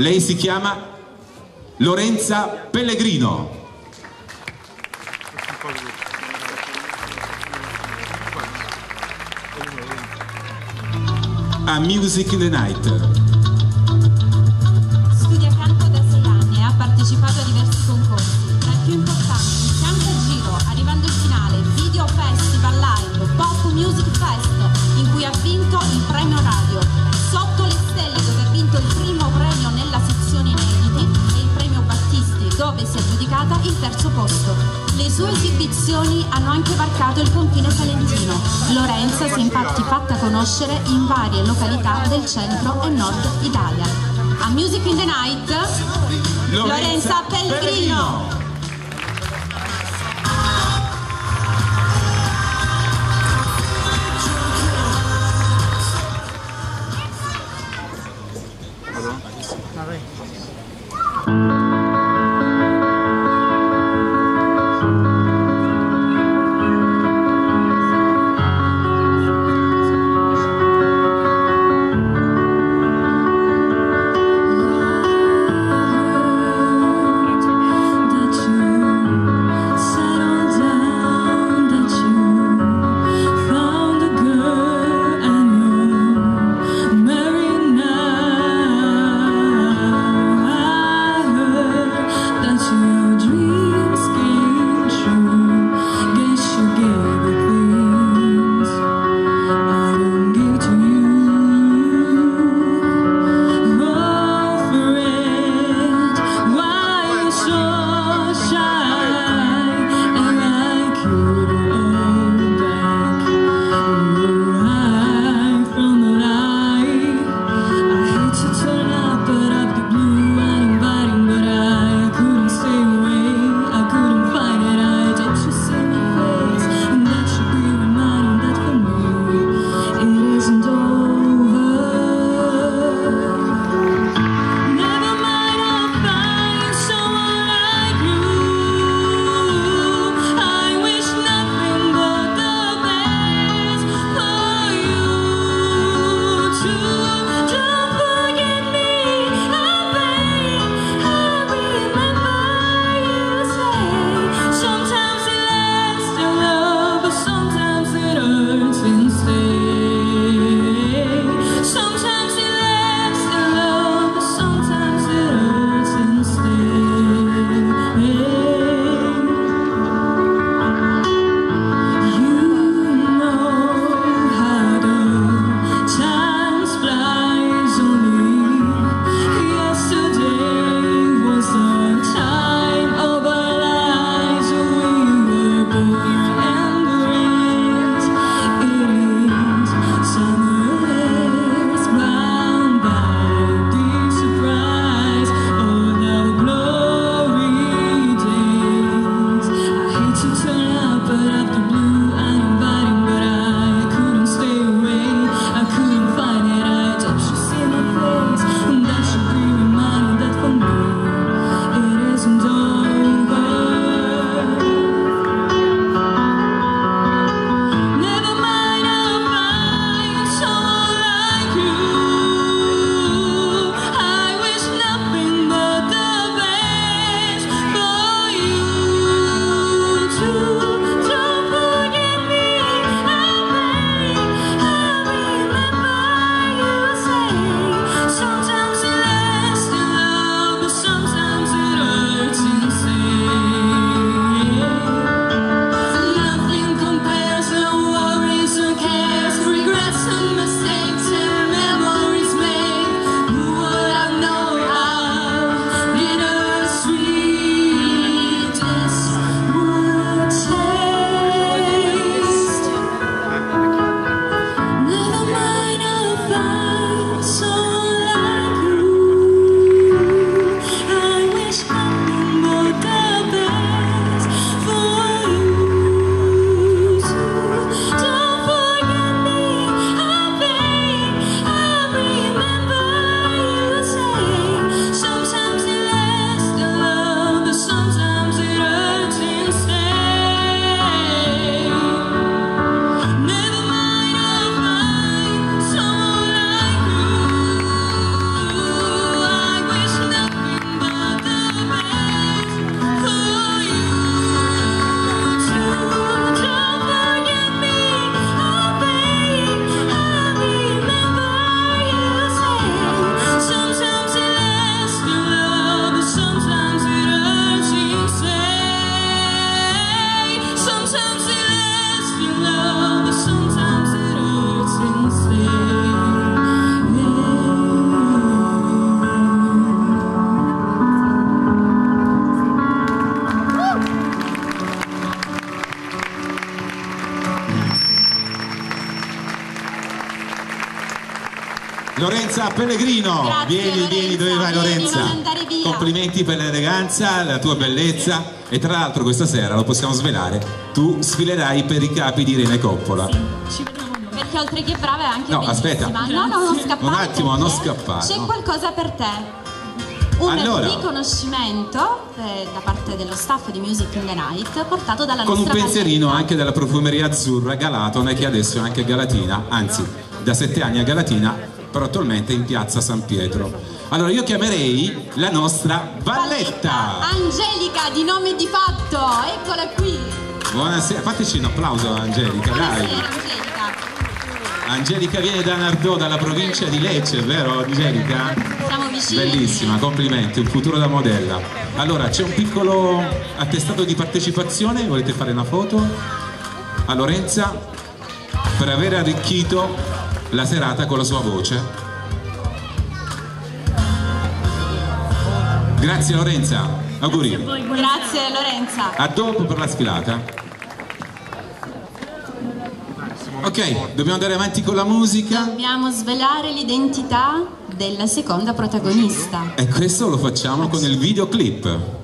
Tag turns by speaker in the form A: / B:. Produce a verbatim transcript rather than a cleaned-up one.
A: Lei si chiama Lorenza Pellegrino. A Music in the Night.
B: Studia canto da sei anni e ha partecipato a diversi concorsi, tra i più importanti Canto a Giro, arrivando in finale, Video Festival Live, Pop Music Fest, in cui ha vinto il premio radio, Sotto le Stelle, dove ha vinto il primo premio nella sezione inediti, e il premio Battisti, dove si è aggiudicata il terzo posto. Le sue esibizioni hanno anche varcato il confine salentino. Lorenza si è infatti fatta conoscere in varie località del centro e nord Italia. A Music in the Night, Lorenza, Lorenza Pellegrino. Pellegrino.
C: I heard
A: Lorenza Pellegrino.
B: Grazie,
A: vieni,
B: Lorenza.
A: vieni, dove vai
B: Vieni,
A: Lorenza?
B: non andare via.
A: Complimenti per l'eleganza, la tua bellezza e tra l'altro questa sera, lo possiamo svelare, tu sfilerai per i capi di Irene Coppola.
B: Ci vediamo noi. Perché oltre che brava è anche
A: No,
B: bellissima.
A: aspetta.
B: No, no, non scappare.
A: Un attimo, non
B: perché
A: scappare,
B: C'è
A: no.
B: qualcosa per te. Un
A: Allora.
B: riconoscimento eh, da parte dello staff di Music in the Night portato dalla
A: Con un
B: nostra
A: pensierino
B: Valletta.
A: anche della profumeria azzurra Galatone, che adesso è anche Galatina, anzi da sette anni a Galatina, però attualmente in piazza San Pietro. Allora io chiamerei la nostra Valletta.
B: Angelica di nome e di fatto, eccola qui.
A: Buonasera, fateci un applauso a Angelica, dai.
B: Buonasera Angelica.
A: Angelica viene da Nardò, dalla provincia di Lecce, vero Angelica?
B: Siamo vicini.
A: Bellissima, complimenti, un futuro da modella. Allora, c'è un piccolo attestato di partecipazione, volete fare una foto? A Lorenza, per aver arricchito la serata con la sua voce. Grazie Lorenza, auguri.
B: Grazie Lorenza.
A: A dopo per la sfilata. Ok, dobbiamo andare avanti con la musica.
B: Dobbiamo svelare l'identità della seconda protagonista.
A: E questo lo facciamo con il videoclip.